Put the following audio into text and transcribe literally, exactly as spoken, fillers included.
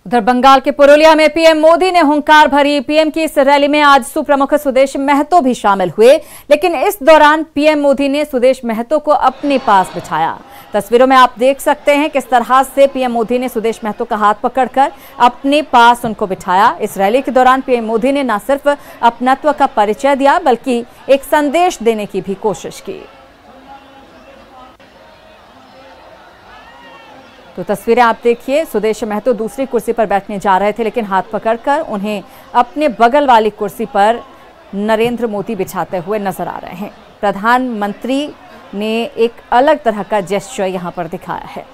उधर बंगाल के पुरुलिया में पीएम मोदी ने हुंकार भरी। पीएम की इस रैली में आज सुप्रमुख सुदेश महतो भी शामिल हुए, लेकिन इस दौरान पीएम मोदी ने सुदेश महतो को अपने पास बिठाया। तस्वीरों में आप देख सकते हैं किस तरह से पीएम मोदी ने सुदेश महतो का हाथ पकड़कर अपने पास उनको बिठाया। इस रैली के दौरान पीएम मोदी ने न सिर्फ अपनत्व का परिचय दिया, बल्कि एक संदेश देने की भी कोशिश की। तो तस्वीरें आप देखिए, सुदेश महतो दूसरी कुर्सी पर बैठने जा रहे थे, लेकिन हाथ पकड़कर उन्हें अपने बगल वाली कुर्सी पर नरेंद्र मोदी बिठाते हुए नजर आ रहे हैं। प्रधानमंत्री ने एक अलग तरह का जेस्चर यहां पर दिखाया है।